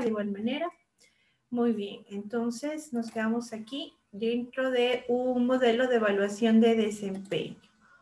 de igual manera. Muy bien, entonces nos quedamos aquí dentro de un modelo de evaluación de desempeño.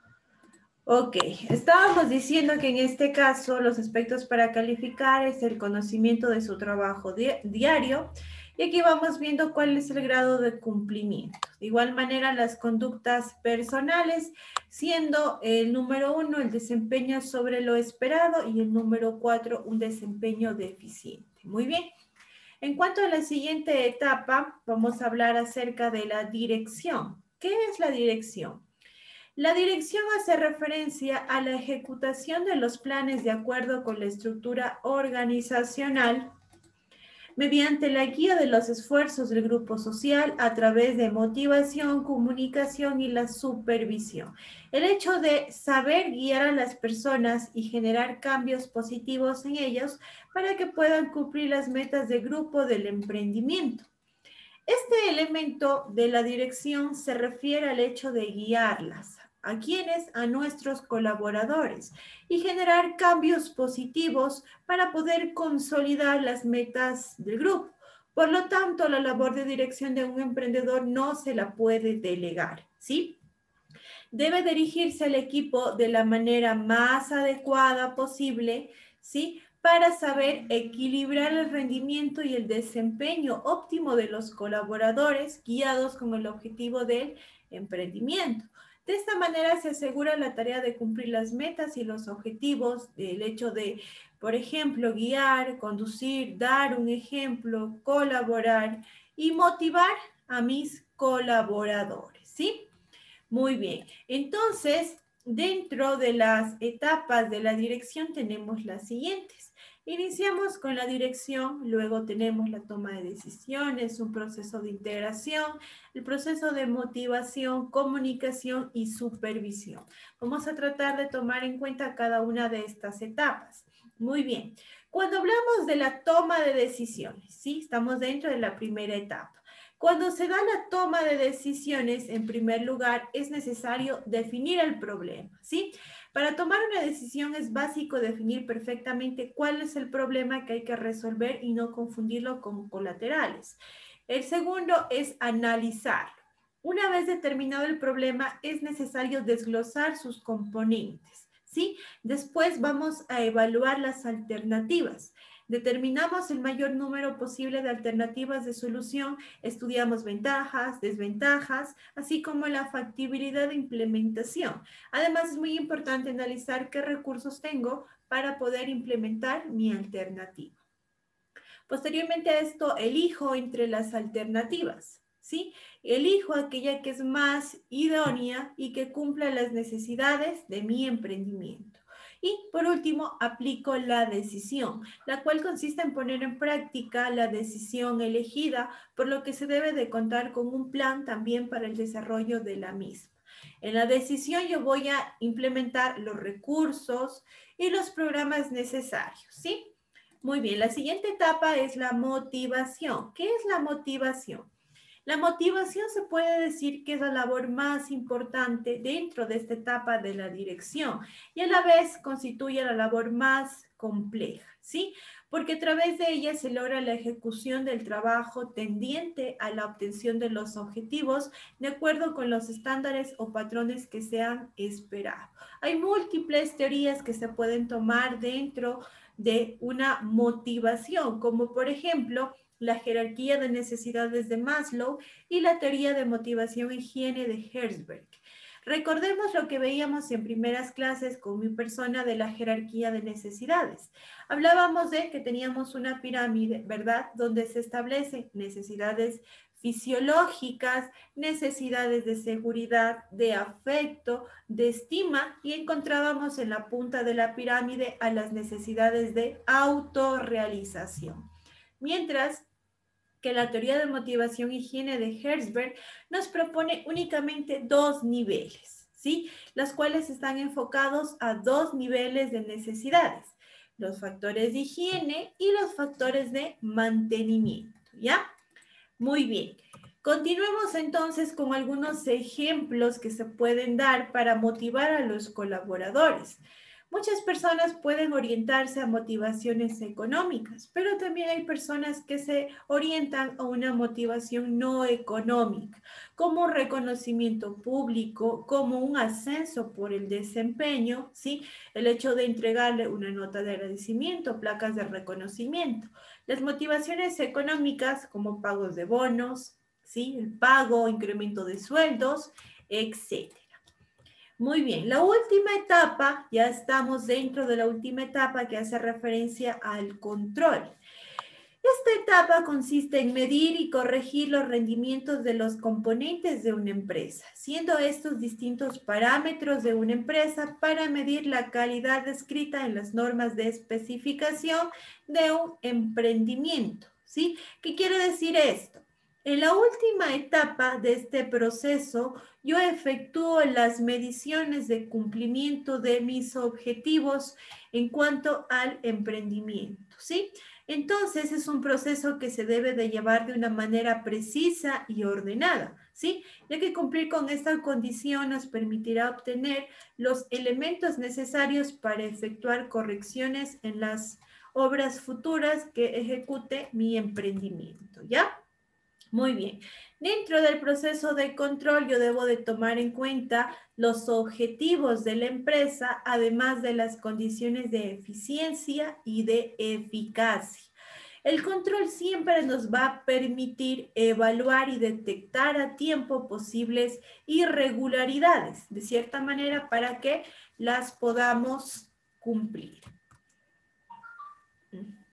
Ok, estábamos diciendo que en este caso los aspectos para calificar es el conocimiento de su trabajo diario y aquí vamos viendo cuál es el grado de cumplimiento. De igual manera las conductas personales, siendo el número 1 el desempeño sobre lo esperado y el número 4 un desempeño deficiente. Muy bien. En cuanto a la siguiente etapa, vamos a hablar acerca de la dirección. ¿Qué es la dirección? La dirección hace referencia a la ejecutación de los planes de acuerdo con la estructura organizacional mediante la guía de los esfuerzos del grupo social a través de motivación, comunicación y la supervisión. El hecho de saber guiar a las personas y generar cambios positivos en ellos para que puedan cumplir las metas de grupo del emprendimiento. Este elemento de la dirección se refiere al hecho de guiarlas. ¿A quiénes? A nuestros colaboradores y generar cambios positivos para poder consolidar las metas del grupo. Por lo tanto, la labor de dirección de un emprendedor no se la puede delegar, ¿sí? Debe dirigirse al equipo de la manera más adecuada posible, ¿sí? Para saber equilibrar el rendimiento y el desempeño óptimo de los colaboradores guiados con el objetivo del emprendimiento. De esta manera se asegura la tarea de cumplir las metas y los objetivos, del hecho de, por ejemplo, guiar, conducir, dar un ejemplo, colaborar y motivar a mis colaboradores, ¿sí? Muy bien, entonces dentro de las etapas de la dirección tenemos las siguientes. Iniciamos con la dirección, luego tenemos la toma de decisiones, un proceso de integración, el proceso de motivación, comunicación y supervisión. Vamos a tratar de tomar en cuenta cada una de estas etapas. Muy bien, cuando hablamos de la toma de decisiones, ¿sí? Estamos dentro de la primera etapa. Cuando se da la toma de decisiones, en primer lugar, es necesario definir el problema, ¿sí? Para tomar una decisión es básico definir perfectamente cuál es el problema que hay que resolver y no confundirlo con colaterales. El segundo es analizarlo. Una vez determinado el problema, es necesario desglosar sus componentes, ¿sí? Después vamos a evaluar las alternativas. Determinamos el mayor número posible de alternativas de solución, estudiamos ventajas, desventajas, así como la factibilidad de implementación. Además, es muy importante analizar qué recursos tengo para poder implementar mi alternativa. Posteriormente a esto, elijo entre las alternativas, ¿sí? Elijo aquella que es más idónea y que cumpla las necesidades de mi emprendimiento. Y por último, aplico la decisión, la cual consiste en poner en práctica la decisión elegida, por lo que se debe de contar con un plan también para el desarrollo de la misma. En la decisión yo voy a implementar los recursos y los programas necesarios, ¿sí? Muy bien, la siguiente etapa es la motivación. ¿Qué es la motivación? La motivación se puede decir que es la labor más importante dentro de esta etapa de la dirección y a la vez constituye la labor más compleja, ¿sí? Porque a través de ella se logra la ejecución del trabajo tendiente a la obtención de los objetivos de acuerdo con los estándares o patrones que se han esperado. Hay múltiples teorías que se pueden tomar dentro de una motivación, como por ejemplo, la jerarquía de necesidades de Maslow y la teoría de motivación e higiene de Herzberg. Recordemos lo que veíamos en primeras clases con mi persona de la jerarquía de necesidades. Hablábamos de que teníamos una pirámide, ¿verdad? Donde se establecen necesidades fisiológicas, necesidades de seguridad, de afecto, de estima y encontrábamos en la punta de la pirámide a las necesidades de autorrealización. Mientras que la teoría de motivación e higiene de Herzberg nos propone únicamente dos niveles, ¿sí? Los cuales están enfocados a dos niveles de necesidades, los factores de higiene y los factores de mantenimiento, ¿ya? Muy bien. Continuemos entonces con algunos ejemplos que se pueden dar para motivar a los colaboradores. Muchas personas pueden orientarse a motivaciones económicas, pero también hay personas que se orientan a una motivación no económica, como un reconocimiento público, como un ascenso por el desempeño, ¿sí? El hecho de entregarle una nota de agradecimiento, placas de reconocimiento. Las motivaciones económicas, como pagos de bonos, ¿sí? El pago, incremento de sueldos, etc. Muy bien, la última etapa, ya estamos dentro de la última etapa que hace referencia al control. Esta etapa consiste en medir y corregir los rendimientos de los componentes de una empresa, siendo estos distintos parámetros de una empresa para medir la calidad descrita en las normas de especificación de un emprendimiento, ¿sí? ¿Qué quiere decir esto? En la última etapa de este proceso, yo efectúo las mediciones de cumplimiento de mis objetivos en cuanto al emprendimiento, ¿sí? Entonces es un proceso que se debe de llevar de una manera precisa y ordenada, ¿sí? Ya que cumplir con esta condición nos permitirá obtener los elementos necesarios para efectuar correcciones en las obras futuras que ejecute mi emprendimiento, ¿ya? Muy bien. Dentro del proceso de control, yo debo de tomar en cuenta los objetivos de la empresa, además de las condiciones de eficiencia y de eficacia. El control siempre nos va a permitir evaluar y detectar a tiempo posibles irregularidades, de cierta manera, para que las podamos cumplir.